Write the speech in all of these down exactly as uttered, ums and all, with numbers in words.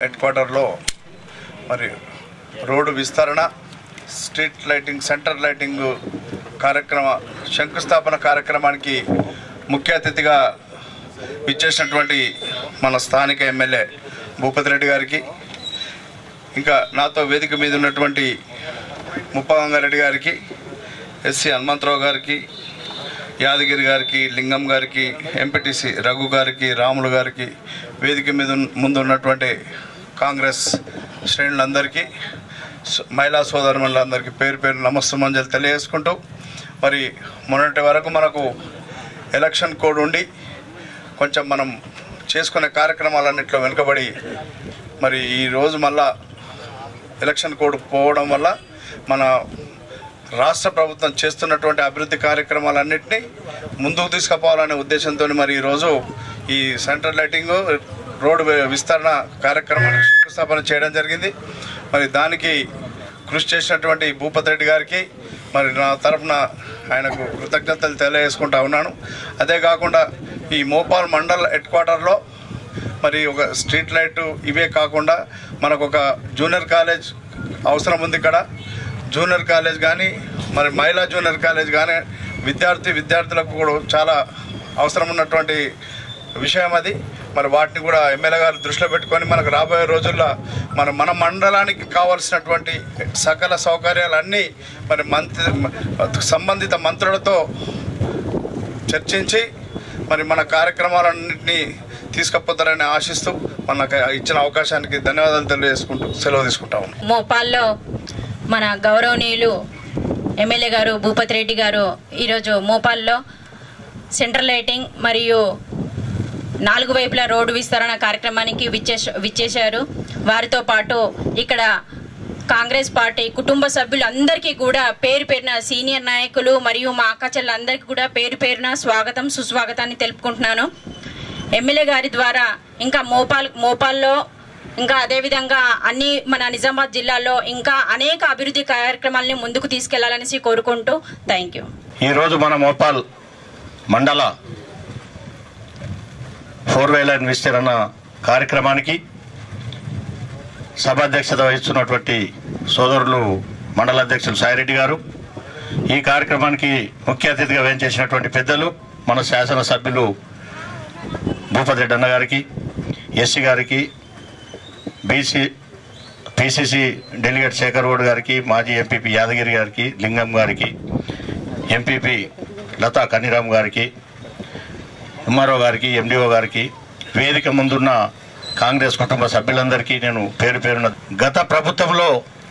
Head క్వార్టర్లో మరి road విస్తరణ, స్ట్రీట్ లైటింగ్, సెంటర్ లైటింగ్ కార్యక్రమ శంకుస్థాపన కార్యక్రమానికి ముఖ్య అతిథిగా ఇచ్చేసినటువంటి మన స్థానిక ఎమ్మెల్యే భూపతి రెడ్డి గారికి, ఇంకా నాతో వేదిక మీద ఉన్నటువంటి ముప్పగంగారెడ్డి గారికి, ఎస్సీ హనుమంతరావు గారికి, యాదగిరి గారికి, లింగం గారికి, ఎంపీటీసీ రఘు గారికి, రాములు గారికి, వేదిక మీద ముందు ఉన్నటువంటి కాంగ్రెస్ శ్రేణులందరికీ, మహిళా సోదరులందరికీ పేరు పేరు నమస్తమాంజలి తెలియజేసుకుంటూ, మరి మొన్నటి వరకు మనకు ఎలక్షన్ కోడ్ ఉండి కొంచెం మనం చేసుకునే కార్యక్రమాలన్నింటిలో వెనుకబడి మరి ఈరోజు మళ్ళా ఎలక్షన్ కోడ్ పోవడం వల్ల మన రాష్ట్ర ప్రభుత్వం చేస్తున్నటువంటి అభివృద్ధి కార్యక్రమాలన్నింటినీ ముందుకు తీసుకుపోవాలనే ఉద్దేశంతో మరి ఈరోజు ఈ సెంటర్ లైటింగ్, రోడ్డు విస్తరణ కార్యక్రమాన్ని శంకుస్థాపన చేయడం జరిగింది. మరి దానికి కృషి చేసినటువంటి భూపతి రెడ్డి గారికి మరి నా తరఫున ఆయనకు కృతజ్ఞతలు తెలియజేసుకుంటా ఉన్నాను. అదే కాకుండా ఈ మోపాల్ మండల్ హెడ్ క్వార్టర్లో మరి ఒక స్ట్రీట్ లైట్ ఇవే కాకుండా మనకు ఒక జూనియర్ కాలేజ్ అవసరం ఉంది. ఇక్కడ జూనియర్ కాలేజ్ కానీ మరి మహిళా జూనియర్ కాలేజ్ కానీ విద్యార్థి విద్యార్థులకు కూడా చాలా అవసరం ఉన్నటువంటి విషయం అది. మరి వాటిని కూడా ఎమ్మెల్యే గారు దృష్టిలో పెట్టుకొని మనకు రాబోయే రోజుల్లో మన మన మండలానికి కావాల్సినటువంటి సకల సౌకర్యాలన్నీ మరి మంత్రి సంబంధిత మంత్రులతో చర్చించి మరి మన కార్యక్రమాలన్నింటినీ తీసుకుపోతారని ఆశిస్తూ మనకు ఇచ్చిన అవకాశానికి ధన్యవాదాలు తెలియజేసుకుంటూ సెలవు తీసుకుంటాము. మోపాల్లో మన గౌరవనీయులు ఎమ్మెల్యే గారు భూపతి రెడ్డి గారు ఈరోజు మోపాల్లో సెంట్రల్ లైటింగ్ మరియు నాలుగు వైపుల రోడ్డు విస్తరణ కార్యక్రమానికి విచ్చేస విచ్చేశారు. వారితో పాటు ఇక్కడ కాంగ్రెస్ పార్టీ కుటుంబ సభ్యులందరికీ కూడా పేరు పేరున సీనియర్ నాయకులు మరియు మా అక్క చెల్లెలందరికీ కూడా పేరు పేరున స్వాగతం సుస్వాగతాన్ని తెలుపుకుంటున్నాను. ఎమ్మెల్యే గారి ద్వారా ఇంకా మోపాల్ మోపాల్లో ఇంకా అదేవిధంగా అన్ని మన నిజామాబాద్ జిల్లాలో ఇంకా అనేక అభివృద్ధి కార్యక్రమాలని ముందుకు తీసుకెళ్లాలనేసి కోరుకుంటూ థ్యాంక్ యూ. ఈరోజు మన మోపాల్ మండల ఫోర్ వే లైన్ విస్తరణ కార్యక్రమానికి సభాధ్యక్షత వహిస్తున్నటువంటి సోదరులు మండల అధ్యక్షులు సాయిరెడ్డి గారు, ఈ కార్యక్రమానికి ముఖ్య అతిథిగా వేయించేసినటువంటి పెద్దలు మన శాసనసభ్యులు భూపతి రెడ్డి అన్న గారికి, ఎస్సీ గారికి, BC PCC delegate Shekhar Goud గారికి, మాజీ ఎంపీపీ యాదగిరి గారికి, లింగం గారికి, ఎంపీపీ లతా కన్నీరామ్ గారికి, ఎంఆర్ఓ గారికి, ఎండిఓ గారికి, వేదిక ముందున్న కాంగ్రెస్ కుటుంబ సభ్యులందరికీ నేను పేరు పేరున గత ప్రభుత్వంలో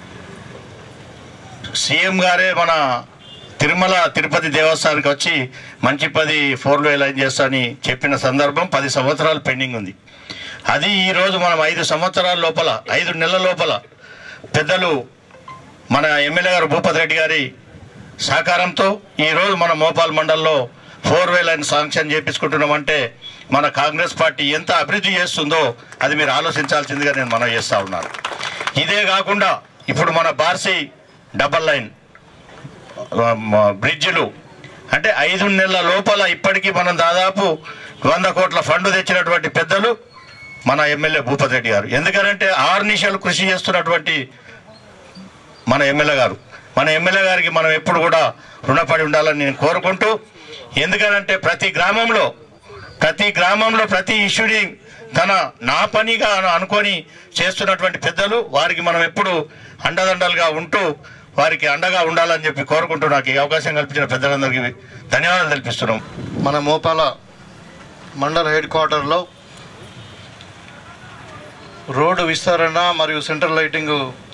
సీఎం గారే మన తిరుమల తిరుపతి దేవస్థానానికి వచ్చి మంచి పది ఫోర్ వే లైన్ చేస్తానని చెప్పిన సందర్భం పది సంవత్సరాలు పెండింగ్ ఉంది. అది ఈరోజు మనం ఐదు సంవత్సరాల లోపల ఐదు నెలల లోపల పెద్దలు మన ఎమ్మెల్యే గారు భూపతి రెడ్డి గారి సహకారంతో ఈరోజు మన మోపాల్ మండల్లో ఫోర్ వే లైన్ శాంక్షన్ చేయించుకుంటున్నామంటే మన కాంగ్రెస్ పార్టీ ఎంత అభివృద్ధి చేస్తుందో అది మీరు ఆలోచించాల్సిందిగా నేను మనం చేస్తూ ఉన్నాను. ఇదే కాకుండా ఇప్పుడు మన బార్సీ డబల్ లైన్ బ్రిడ్జిలు అంటే ఐదు నెలల లోపల ఇప్పటికీ మనం దాదాపు వంద కోట్ల ఫండ్ తెచ్చినటువంటి పెద్దలు మన ఎమ్మెల్యే భూపతి రెడ్డి గారు. ఎందుకంటే ఆరు నిమిషాలు కృషి చేస్తున్నటువంటి మన ఎమ్మెల్యే గారు మన ఎమ్మెల్యే గారికి మనం ఎప్పుడు కూడా రుణపడి ఉండాలని నేను కోరుకుంటూ, ఎందుకనంటే ప్రతి గ్రామంలో ప్రతి గ్రామంలో ప్రతి ఇష్యూని తన నా పనిగా అనుకొని చేస్తున్నటువంటి పెద్దలు, వారికి మనం ఎప్పుడు అండదండలుగా ఉంటూ వారికి అండగా ఉండాలని చెప్పి కోరుకుంటూ నాకు ఈ అవకాశం కల్పించిన పెద్దలందరికీ ధన్యవాదాలు తెలిపిస్తున్నాం. మన మోపాల మండల హెడ్ క్వార్టర్లో రోడ్డు విస్తరణ మరియు సెంట్రల్ లైటింగ్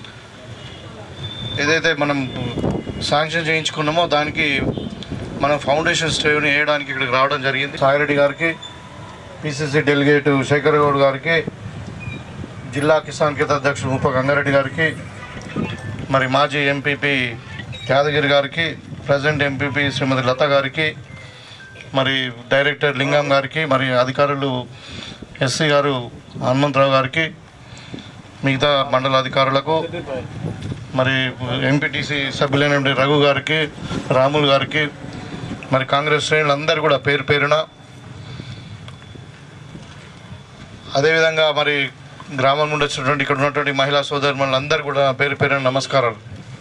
ఏదైతే మనం శాంక్షన్ చేయించుకున్నామో దానికి మనం ఫౌండేషన్ స్టేని వేయడానికి ఇక్కడికి రావడం జరిగింది. సాయిరెడ్డి గారికి, పిసిసి డెలిగేట్ శేఖర్ గౌడ్ గారికి, జిల్లా కిసాన్ కేత అధ్యక్షుడు ముప్ప గంగారెడ్డి గారికి, మరి మాజీ ఎంపీపీ యాదగిరి గారికి, ప్రజెంట్ ఎంపీపీ శ్రీమతి లత గారికి, మరి డైరెక్టర్ లింగం గారికి, మరి అధికారులు ఎస్సీ గారు హనుమంతరావు గారికి, మిగతా మండల అధికారులకు, మరి ఎంపీటీసీ సభ్యులైన రఘు గారికి, రాములు గారికి, మరి కాంగ్రెస్ శ్రేణులందరూ కూడా పేరు పేరున, అదేవిధంగా మరి గ్రామం నుండి వచ్చినటువంటి ఇక్కడ ఉన్నటువంటి మహిళా సోదరులందరూ కూడా పేరు పేరు నమస్కారాలు.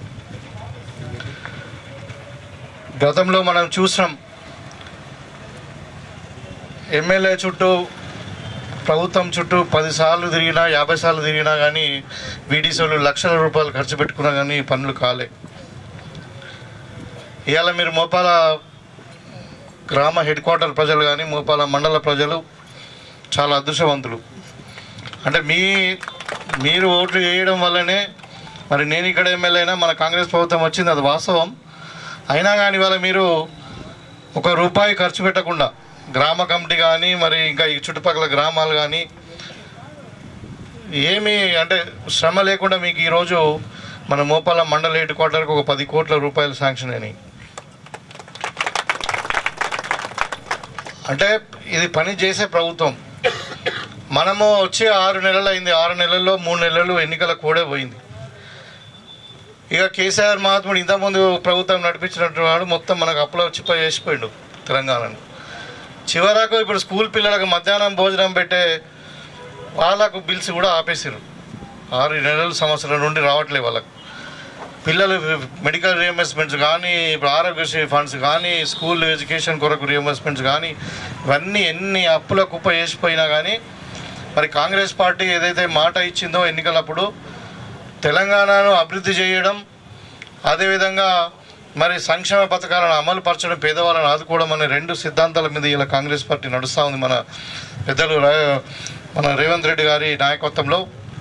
గతంలో మనం చూసినాం ఎమ్మెల్యే చుట్టూ ప్రభుత్వం చుట్టూ పదిసార్లు తిరిగినా యాభై సార్లు తిరిగినా కానీ వీడీసీలు లక్షల రూపాయలు ఖర్చు పెట్టుకున్నా కానీ పనులు కాలే. ఇవాళ మీరు మోపాల గ్రామ హెడ్ క్వార్టర్ ప్రజలు కానీ మోపాల మండల ప్రజలు చాలా అదృష్టవంతులు. అంటే మీ మీరు ఓట్లు వేయడం వల్లనే మరి నేను ఇక్కడ ఎమ్మెల్యే అయినా మన కాంగ్రెస్ ప్రభుత్వం వచ్చింది, అది వాస్తవం. అయినా కానీ ఇవాళ మీరు ఒక రూపాయి ఖర్చు పెట్టకుండా గ్రామ కమిటీ కానీ మరి ఇంకా ఈ చుట్టుపక్కల గ్రామాలు కానీ ఏమీ అంటే శ్రమ లేకుండా మీకు ఈరోజు మన మోపాల మండల హెడ్ క్వార్టర్కి ఒక పది కోట్ల రూపాయలు శాంక్షన్ అయినాయి. అంటే ఇది పని చేసే ప్రభుత్వం. మనము వచ్చి ఆరు నెలలు అయింది, ఆరు నెలల్లో మూడు నెలలు ఎన్నికల కూడా పోయింది. ఇక కేసీఆర్ మహాత్ముడు ఇంతకుముందు ప్రభుత్వం నడిపించినట్టు వాడు మొత్తం మనకు అప్పులో చిప్ప చేసిపోయిండు తెలంగాణను. చివరకు ఇప్పుడు స్కూల్ పిల్లలకు మధ్యాహ్నం భోజనం పెట్టే వాళ్ళకు బిల్స్ కూడా ఆపేసారు. ఆరు నెలలు సంవత్సరం నుండి రావట్లే వాళ్ళకు. పిల్లలు మెడికల్ రియంబర్స్మెంట్స్ కానీ ఇప్పుడు ఆరోగ్యశ్రీ ఫండ్స్ కానీ స్కూల్ ఎడ్యుకేషన్ కొరకు రియంబర్స్మెంట్స్ కానీ ఇవన్నీ ఎన్ని అప్పుల కుప్ప వేసిపోయినా కానీ మరి కాంగ్రెస్ పార్టీ ఏదైతే మాట ఇచ్చిందో ఎన్నికలప్పుడు తెలంగాణను అభివృద్ధి చేయడం, అదేవిధంగా మరి సంక్షేమ పథకాలను అమలు పరచడం, పేదవాళ్ళని ఆదుకోవడం అనే రెండు సిద్ధాంతాల మీద ఇలా కాంగ్రెస్ పార్టీ నడుస్తూ ఉంది మన పెద్దలు మన రేవంత్ రెడ్డి గారి నాయకత్వంలో.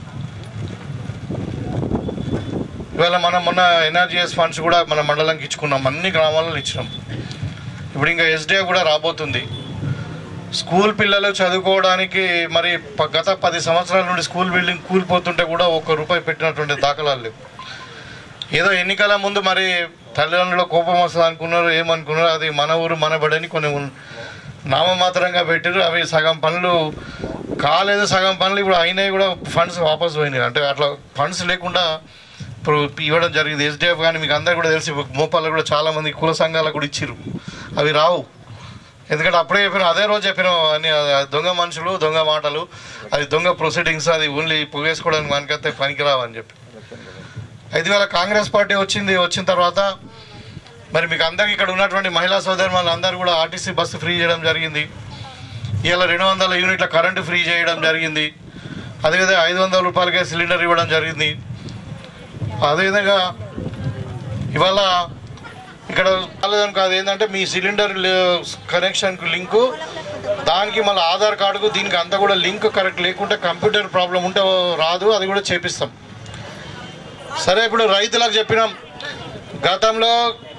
ఇవాళ మనం మొన్న ఎన్ఆర్జీఎస్ ఫండ్స్ కూడా మన మండలంకి ఇచ్చుకున్నాం, అన్ని గ్రామాలలో ఇచ్చినాం. ఇప్పుడు ఇంకా ఎస్డిఏ కూడా రాబోతుంది. స్కూల్ పిల్లలు చదువుకోవడానికి మరి గత పది సంవత్సరాల నుండి స్కూల్ బిల్డింగ్ కూలిపోతుంటే కూడా ఒక్క రూపాయి పెట్టినటువంటి దాఖలాలు లేవు. ఏదో ఎన్నికల ముందు మరి తల్లిదండ్రుల కోపం వస్తుంది అనుకున్నారు, ఏమనుకున్నారు, అది మన ఊరు మన బడని కొన్ని నామమాత్రంగా పెట్టారు. అవి సగం పనులు కాలేదు, సగం పనులు ఇప్పుడు అయినాయి కూడా ఫండ్స్ వాపసు పోయినాయి. అంటే అట్లా ఫండ్స్ లేకుండా ఇప్పుడు ఇవ్వడం జరిగింది. ఎస్డిఎఫ్ కానీ మీకు అందరు కూడా తెలిసి మోపాల్లో కూడా చాలామంది కుల సంఘాలకు కూడా ఇచ్చిర్రు, అవి రావు. ఎందుకంటే అప్పుడే చెప్పినాం, అదే రోజు చెప్పినాం అని దొంగ మనుషులు దొంగ మాటలు, అది దొంగ ప్రొసీడింగ్స్, అది ఓన్లీ పొగేసుకోవడానికి మనకైతే పనికిరావు అని చెప్పి. అయితే వేళ కాంగ్రెస్ పార్టీ వచ్చింది. వచ్చిన తర్వాత మరి మీకు అందరికీ ఇక్కడ ఉన్నటువంటి మహిళా సోదరు వాళ్ళందరూ కూడా ఆర్టీసీ బస్సు ఫ్రీ చేయడం జరిగింది. ఇవాళ రెండు వందల యూనిట్ల కరెంటు ఫ్రీ చేయడం జరిగింది. అదేవిధంగా ఐదు వందల రూపాయలకే సిలిండర్ ఇవ్వడం జరిగింది. అదేవిధంగా ఇవాళ ఇక్కడ కాలేదని కాదు, ఏంటంటే మీ సిలిండర్ కనెక్షన్కు లింకు, దానికి మళ్ళీ ఆధార్ కార్డుకు దీనికి అంతా కూడా లింక్ కరెక్ట్ లేకుంటే కంప్యూటర్ ప్రాబ్లం ఉంటే రాదు, అది కూడా చేపిస్తాం. సరే, ఇప్పుడు రైతులకు చెప్పినాం. గతంలో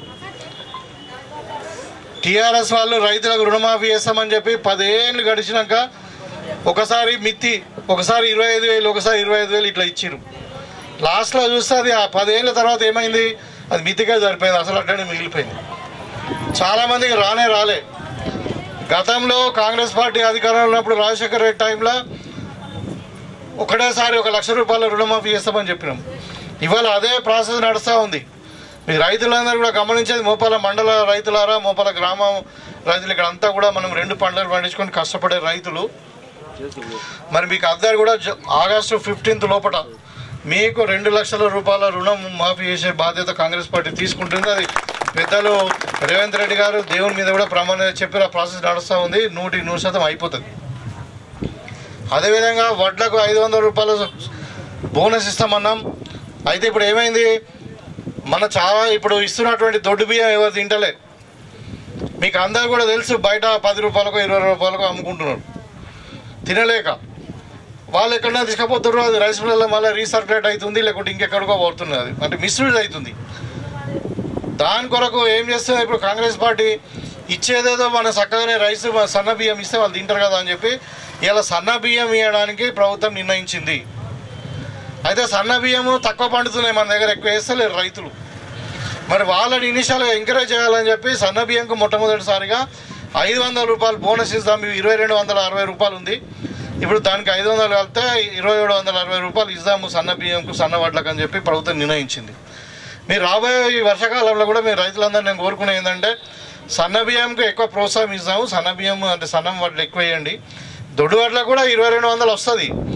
టీఆర్ఎస్ వాళ్ళు రైతులకు రుణమాఫీ చేస్తామని చెప్పి పదేళ్ళు గడిచినాక ఒకసారి మిత్తి, ఒకసారి ఇరవై ఐదు వేలు ఒకసారి ఇరవై ఐదు వేలు ఇట్లా ఇచ్చిరు. లాస్ట్లో చూస్తే అది ఆ పదేళ్ళ తర్వాత ఏమైంది, అది మితిగా సరిపోయింది, అసలు అట్లనే మిగిలిపోయింది. చాలామందికి రానే రాలే. గతంలో కాంగ్రెస్ పార్టీ అధికారంలో ఉన్నప్పుడు రాజశేఖర రెడ్డి టైంలో ఒకటేసారి ఒక లక్ష రూపాయల రుణమాఫీ చేస్తామని చెప్పినాం. ఇవాళ అదే ప్రాసెస్ నడుస్తూ ఉంది. మీ రైతులందరూ కూడా గమనించేది, మోపాల మండల రైతులారా, మోపాల గ్రామం రైతులు ఇక్కడ అంతా కూడా మనం రెండు పంటలు పండించుకొని కష్టపడే రైతులు. మరి మీకు అందరు కూడా ఆగస్టు ఫిఫ్టీన్త్ లోపల మీకు రెండు లక్షల రూపాయల రుణం మాఫీ చేసే బాధ్యత కాంగ్రెస్ పార్టీ తీసుకుంటుంది. అది పెద్దలు రేవంత్ రెడ్డి గారు దేవుని మీద కూడా ప్రమాణ చెప్పి ఆ ప్రాసెస్ నడుస్తూ ఉంది. నూటికి నూరు శాతం అయిపోతుంది. అదేవిధంగా వడ్లకు ఐదు వందల రూపాయల బోనస్ ఇస్తామన్నాం. అయితే ఇప్పుడు ఏమైంది, మన చాలా ఇప్పుడు ఇస్తున్నటువంటి దొడ్డు బియ్యం ఎవరు తింటలే. మీకు అందరూ కూడా తెలుసు, బయట పది రూపాయలకు ఇరవై రూపాయలకు అమ్ముకుంటున్నారు. తినలేక వాళ్ళు ఎక్కడైనా తీసుకుపోతున్నారు, అది రైస్ మిల్లలో మళ్ళీ రీసర్క్యులేట్ అవుతుంది, లేకుంటే ఇంకెక్కడికో పోతుంది. అది అంటే మిస్యూజ్ అవుతుంది. దాని కొరకు ఏం చేస్తుంది ఇప్పుడు కాంగ్రెస్ పార్టీ, ఇచ్చేదేదో మన చక్కగానే రైస్ సన్న బియ్యం ఇస్తే వాళ్ళు తింటారు కదా అని చెప్పి ఇలా సన్న బియ్యం ఇవ్వడానికి ప్రభుత్వం నిర్ణయించింది. అయితే సన్న బియ్యము తక్కువ పండుతున్నాయి మన దగ్గర, ఎక్కువ వేస్తలేరు రైతులు. మరి వాళ్ళని ఇనిషియల్గా ఎంకరేజ్ చేయాలని చెప్పి సన్న బియ్యంకు మొట్టమొదటిసారిగా ఐదు వందల రూపాయలు బోనస్ ఇస్తాం. ఇరవై రెండు వందల అరవై రూపాయలు ఉంది, ఇప్పుడు దానికి ఐదు వందలు కలిపితే ఇరవై ఏడు వందల అరవై రూపాయలు ఇద్దాము సన్న బియ్యంకు సన్న వడ్లకు అని చెప్పి ప్రభుత్వం నిర్ణయించింది. మీరు రాబోయే ఈ వర్షాకాలంలో కూడా మీరు రైతులందరూ నేను కోరుకునే ఏంటంటే సన్న బియ్యంకు ఎక్కువ ప్రోత్సాహం ఇస్తాము. సన్న బియ్యం అంటే సన్నం వడ్లు ఎక్కువ వేయండి. దొడ్డు వడ్లకు కూడా ఇరవై రెండు వందలు వస్తుంది.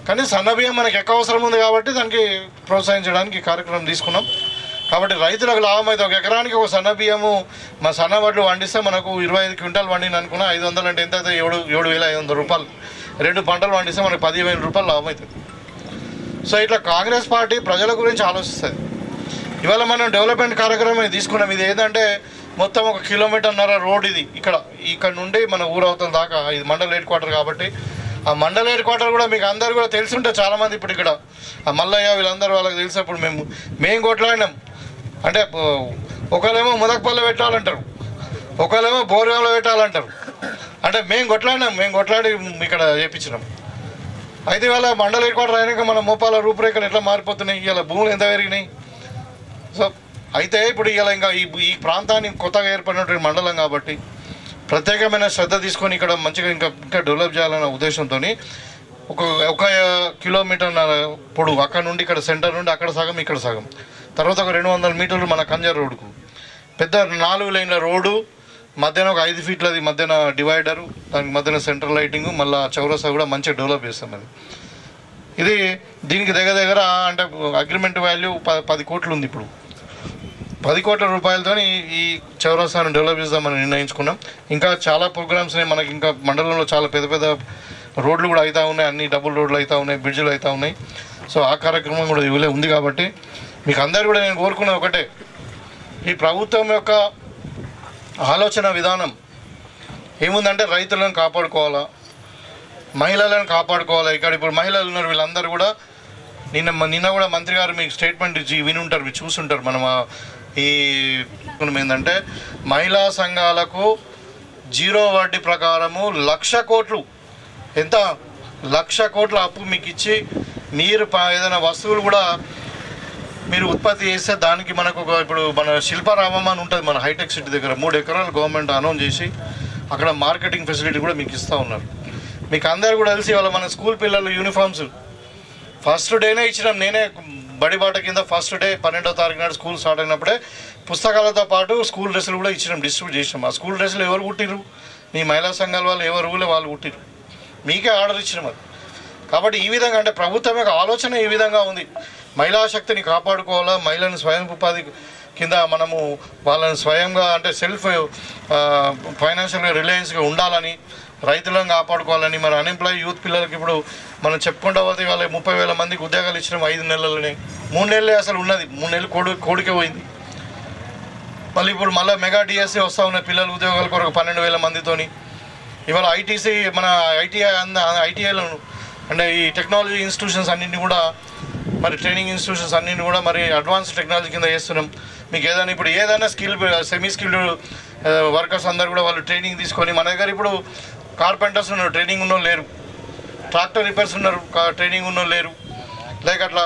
కానీ సన్న బియ్యం మనకి ఎక్కువ అవసరం ఉంది కాబట్టి దానికి ప్రోత్సహించడానికి ఈ కార్యక్రమం తీసుకున్నాం. కాబట్టి రైతులకు లాభం అయితే ఒక ఎకరానికి ఒక సన్న బియ్యము మా సన్న వడ్లు వండిస్తే మనకు ఇరవై ఐదు క్వింటాలు వండిన అనుకున్నా ఐదు వందలు అంటే ఎంత అయితే ఏడు ఏడు వేల ఐదు వందల రూపాయలు రెండు పంటలు వండిస్తే మనకు పదివేల రూపాయలు లాభం అవుతుంది. సో ఇట్లా కాంగ్రెస్ పార్టీ ప్రజల గురించి ఆలోచిస్తుంది. ఇవాళ మనం డెవలప్మెంట్ కార్యక్రమం తీసుకున్నాం. ఇది ఏంటంటే మొత్తం ఒక కిలోమీటర్న్నర రోడ్ ఇది. ఇక్కడ ఇక్కడ నుండి మన ఊరవతల దాకా ఇది మండల హెడ్ క్వార్టర్ కాబట్టి ఆ మండల హెడ్ క్వార్టర్ కూడా మీకు అందరు కూడా తెలిసి ఉంటుంది చాలామంది. ఇప్పుడు ఇక్కడ ఆ మల్లయ్య వీళ్ళందరూ వాళ్ళకి తెలిసినప్పుడు మేము మేము కొట్లాడినాం. అంటే ఒకళ్ళేమో ముదకపల్లి పెట్టాలంటారు, ఒకళ్ళేమో బోర్గాంలో పెట్టాలంటారు. అంటే మేము కొట్లాడినాం, మేము కొట్లాడి ఇక్కడ చేయించినాం. అయితే ఇవాళ మండల హెడ్ క్వార్టర్ అయినాక మన మోపాల రూపురేఖలు ఎట్లా మారిపోతున్నాయి, ఇలా భూములు ఎంత పెరిగినాయి. సో అయితే ఇప్పుడు ఇలా ఇంకా ఈ ఈ ప్రాంతాన్ని కొత్తగా ఏర్పడినటువంటి మండలం కాబట్టి ప్రత్యేకమైన శ్రద్ధ తీసుకొని ఇక్కడ మంచిగా ఇంకా ఇంకా డెవలప్ చేయాలన్న ఉద్దేశంతో ఒక ఒక కిలోమీటర్ పొడవు అక్కడ నుండి ఇక్కడ సెంటర్ నుండి అక్కడ సగం ఇక్కడ సగం, తర్వాత ఒక రెండు వందల మీటర్లు మన కంజర్ రోడ్డుకు పెద్ద నాలుగు లైన్ల రోడ్డు, మధ్యాహ్నం ఒక ఐదు ఫీట్లది మధ్యాహ్న డివైడరు, దానికి మధ్యాహ్న సెంట్రల్ లైటింగు, మళ్ళీ చౌరసా కూడా మంచిగా డెవలప్ చేస్తాం. అది ఇది దీనికి దగ్గర దగ్గర అంటే అగ్రిమెంట్ వాల్యూ ప పది కోట్లు ఉంది. ఇప్పుడు పది కోట్ల రూపాయలతో ఈ చౌరస్తాను డెవలప్ చేద్దామని నిర్ణయించుకున్నాం. ఇంకా చాలా ప్రోగ్రామ్స్ మనకి ఇంకా మండలంలో చాలా పెద్ద పెద్ద రోడ్లు కూడా అవుతూ ఉన్నాయి, అన్ని డబుల్ రోడ్లు అవుతూ ఉన్నాయి, బ్రిడ్జ్లు అవుతూ ఉన్నాయి. సో ఆ కార్యక్రమం కూడా ఇవ్వలే ఉంది కాబట్టి మీకు అందరు కూడా నేను కోరుకున్న ఒకటే, ఈ ప్రభుత్వం యొక్క ఆలోచన విధానం ఏముందంటే రైతులను కాపాడుకోవాలా, మహిళలను కాపాడుకోవాలా. ఇక్కడ ఇప్పుడు మహిళలు ఉన్నారు, వీళ్ళందరూ కూడా నిన్న నిన్న కూడా మంత్రి గారు మీకు స్టేట్మెంట్ ఇచ్చి విని ఉంటారు, మీరు చూసుంటారు. మనం ఈ ఏంటంటే మహిళా సంఘాలకు జీరో వడ్డీ ప్రకారము లక్ష కోట్లు ఎంత లక్ష కోట్ల అప్పు మీకు ఇచ్చి మీరు ఏదైనా వస్తువులు కూడా మీరు ఉత్పత్తి చేస్తే దానికి మనకు ఒక ఇప్పుడు మన శిల్పారామం అని ఉంటుంది మన హైటెక్ సిటీ దగ్గర, మూడు ఎకరాలు గవర్నమెంట్ అనౌన్స్ చేసి అక్కడ మార్కెటింగ్ ఫెసిలిటీ కూడా మీకు ఇస్తూ ఉన్నారు. మీకు అందరు కూడా తెలిసి వాళ్ళ మన స్కూల్ పిల్లలు యూనిఫామ్స్ ఫస్ట్ డేనే ఇచ్చినాం. నేనే బడిబాట కింద ఫస్ట్ డే పన్నెండో తారీఖు నాడు స్కూల్ స్టార్ట్ అయినప్పుడే పుస్తకాలతో పాటు స్కూల్ డ్రెస్సులు కూడా ఇచ్చినాం, డిస్ట్రిబ్యూట్ చేసినాం. ఆ స్కూల్ డ్రెస్సులు ఎవరు కుట్టిరు? మీ మహిళా సంఘాల వాళ్ళు ఎవరు ఊళ్ళో వాళ్ళు కుట్టిరు, మీకే ఆర్డర్ ఇచ్చినాం. అది కాబట్టి ఈ విధంగా అంటే ప్రభుత్వం యొక్క ఆలోచన ఈ విధంగా ఉంది. మహిళా శక్తిని కాపాడుకోవాలా, మహిళలను స్వయం ఉపాధి కింద మనము వాళ్ళని స్వయంగా అంటే సెల్ఫ్ ఫైనాన్షియల్గా రిలయన్స్గా ఉండాలని, రైతులను కాపాడుకోవాలని. మరి అన్ఎంప్లాయ్ యూత్ పిల్లలకి ఇప్పుడు మనం చెప్పుకుంటూ పోతే వాళ్ళ ముప్పై వేల మందికి ఉద్యోగాలు ఇచ్చినాం ఐదు నెలలనే. మూడు నెలలే అసలు ఉన్నది, మూడు నెలలు కోడి కోడికే పోయింది. మళ్ళీ ఇప్పుడు మళ్ళీ మెగా డిఎస్సీ వస్తూ ఉన్నాయి పిల్లల ఉద్యోగాల కొరకు పన్నెండు వేల మందితోని. ఇవాళ ఐటీసీ మన ఐటీఐ ఐటీఐలను అంటే ఈ టెక్నాలజీ ఇన్స్టిట్యూషన్స్ అన్నింటినీ కూడా మరి ట్రైనింగ్ ఇన్స్టిట్యూషన్స్ అన్నింటినీ కూడా మరి అడ్వాన్స్ టెక్నాలజీ కింద చేస్తున్నాం. మీకు ఏదైనా ఇప్పుడు ఏదైనా స్కిల్ సెమీ స్కిల్డ్ వర్కర్స్ అందరు కూడా వాళ్ళు ట్రైనింగ్ తీసుకొని మన దగ్గర ఇప్పుడు కార్పెంటర్స్ ఉన్నారు, ట్రైనింగ్ ఉన్న లేరు, ట్రాక్టర్ రిపేర్స్ ఉన్నారు, ట్రైనింగ్ ఉన్న లేరు, లైక్ అట్లా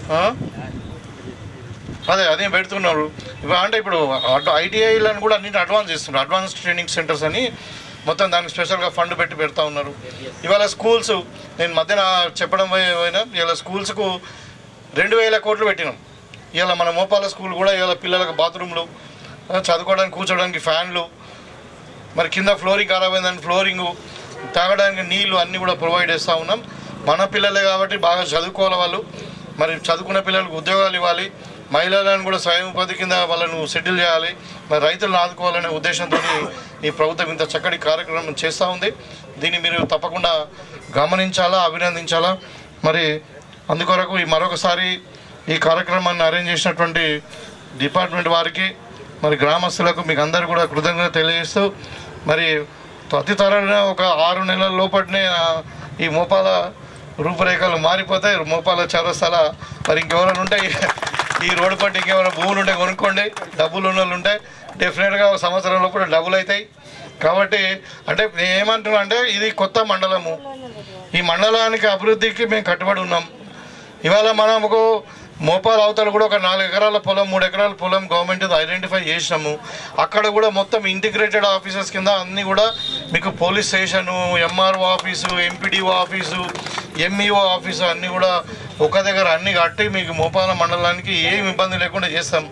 అదే అదే పెడుతున్నారు. అంటే ఇప్పుడు ఐటీఐలను కూడా అన్నింటి అడ్వాన్స్ చేస్తున్నారు, అడ్వాన్స్ ట్రైనింగ్ సెంటర్స్ అని మొత్తం దానికి స్పెషల్గా ఫండ్ పెట్టి పెడతా ఉన్నారు. ఇవాళ స్కూల్స్ నేను మధ్యన చెప్పడం పోయినా ఇవాళ స్కూల్స్కు రెండు వేల కోట్లు పెట్టినాం. ఇవాళ మన మోపాల స్కూల్ కూడా ఇవాళ పిల్లలకు బాత్రూమ్లు, చదువుకోవడానికి కూర్చోడానికి ఫ్యాన్లు, మరి కింద ఫ్లోరింగ్ ఖరాబ్ అయిందని ఫ్లోరింగు, తాగడానికి నీళ్లు అన్నీ కూడా ప్రొవైడ్ చేస్తూ ఉన్నాం. మన పిల్లలే కాబట్టి బాగా చదువుకోవాలి వాళ్ళు, మరి చదువుకున్న పిల్లలకు ఉద్యోగాలు ఇవ్వాలి, మహిళలను కూడా స్వయం ఉపాధి కింద వాళ్ళను సెటిల్ చేయాలి, మరి రైతులను ఆదుకోవాలనే ఉద్దేశంతో ఈ ప్రభుత్వం ఇంత చక్కటి కార్యక్రమం చేస్తూ ఉంది. దీన్ని మీరు తప్పకుండా గమనించాలా, అభినందించాలా. మరి అందుకొరకు ఈ మరొకసారి ఈ కార్యక్రమాన్ని అరేంజ్ చేసినటువంటి డిపార్ట్మెంట్ వారికి మరి గ్రామస్తులకు మీకు అందరూ కూడా కృతజ్ఞత తెలియజేస్తూ మరి అతి త్వరలో ఒక ఆరు నెలల లోపటినే ఈ మోపాల రూపురేఖలు మారిపోతాయి. మోపాల చౌరస్తాల మరి ఇంకెవరైనా ఉంటే ఈ రోడ్డు పట్టి ఇంకెవరైనా భూములు ఉంటే కొనుక్కోండి, డబ్బులు ఉన్న వాళ్ళు ఉంటే డెఫినెట్గా ఒక సంవత్సరం లోపల డబ్బులు అవుతాయి. కాబట్టి అంటే నేను ఏమంటున్నా అంటే ఇది కొత్త మండలము, ఈ మండలానికి అభివృద్ధికి మేము కట్టుబడి ఉన్నాం. ఇవాళ మనం ఒక మోపాల అవతల కూడా ఒక నాలుగు ఎకరాల పొలం మూడు ఎకరాల పొలం గవర్నమెంట్ ఐడెంటిఫై చేసినాము. అక్కడ కూడా మొత్తం ఇంటిగ్రేటెడ్ ఆఫీసెస్ కింద అన్నీ కూడా మీకు police station, MRO office, MPDO office, MEO office అన్నీ కూడా ఒక దగ్గర అన్నీ కట్టి మీకు మోపాల మండలానికి ఏం ఇబ్బంది లేకుండా చేస్తాం.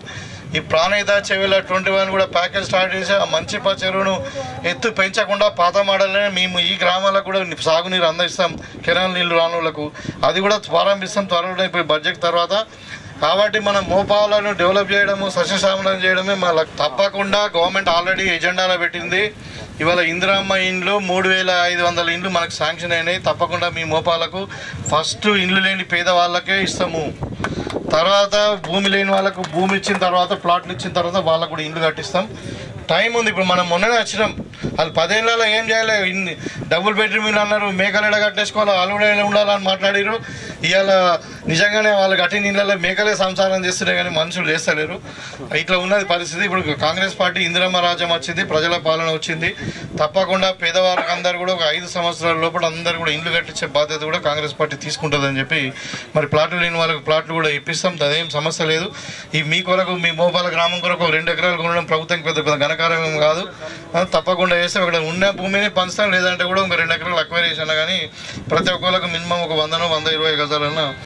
ఈ ప్రాణహిత చెవిల ట్వంటీ వన్ కూడా ప్యాకేజ్ స్టార్ట్ చేసి ఆ మంచిప చెరువును ఎత్తు పెంచకుండా పాత మోడల్నే మేము ఈ గ్రామాలకు కూడా సాగునీరు అందిస్తాం, కెనాల్ నీళ్లు రానులకు అది కూడా ప్రారంభిస్తాం త్వరలో ఇప్పుడు బడ్జెట్ తర్వాత. కాబట్టి మనం మోపాలను డెవలప్ చేయడము సస్యశ్యామలం చేయడమే మన తప్పకుండా గవర్నమెంట్ ఆల్రెడీ ఎజెండాలో పెట్టింది. ఇవాళ ఇందిరమ్మ ఇండ్లు మూడు వేల ఐదు వందల ఇండ్లు మనకు శాంక్షన్ అయినాయి. తప్పకుండా మీ మోపాలకు ఫస్ట్ ఇండ్లు లేని పేదవాళ్ళకే ఇస్తాము, తర్వాత భూమి లేని వాళ్ళకు భూమి ఇచ్చిన తర్వాత ప్లాట్లు ఇచ్చిన తర్వాత వాళ్ళకు కూడా ఇండ్లు కట్టిస్తాం. టైం ఉంది. ఇప్పుడు మనం మొన్ననే వచ్చినాం, వాళ్ళు పదేళ్ళలో ఏం చేయలేదు. ఇన్ని డబుల్ బెడ్రూమ్ ఇల్లు అన్నారు, మేకలు ఎడ కట్టేసుకోవాలి, అల్లుడు ఉండాలని మాట్లాడారు. ఇవాళ నిజంగానే వాళ్ళు కట్టిన ఇళ్ళలో మేకలే సంసారం చేస్తున్నాయి కానీ మనుషులు చేస్తలేరు. ఇట్లా ఉన్నది పరిస్థితి. ఇప్పుడు కాంగ్రెస్ పార్టీ ఇందిరమ్మ రాజ్యం వచ్చింది, ప్రజల పాలన వచ్చింది. తప్పకుండా పేదవాళ్ళకి అందరూ కూడా ఒక ఐదు సంవత్సరాల లోపల అందరూ కూడా ఇండ్లు కట్టించే బాధ్యత కూడా కాంగ్రెస్ పార్టీ తీసుకుంటుందని చెప్పి మరి ప్లాట్లు లేని వాళ్ళకి ప్లాట్లు కూడా ఇప్పిస్తాం, అదేం సమస్య లేదు. ఈ మీ కొరకు మీ మోపాల గ్రామం కొరకు ఒక రెండు ఎకరాలు కొనడం ప్రభుత్వం పెద్ద పెద్ద ఘనకార్యం కాదు. తప్పకుండా వేస్తే ఇక్కడ ఉన్న భూమిని పంచుతాం, లేదంటే కూడా ఒక రెండు ఎకరాలు అక్వైర్ చేసినా కానీ ప్రతి ఒక్కరికి మినిమం ఒక వందనో వంద ఇరవై గజాలన్నా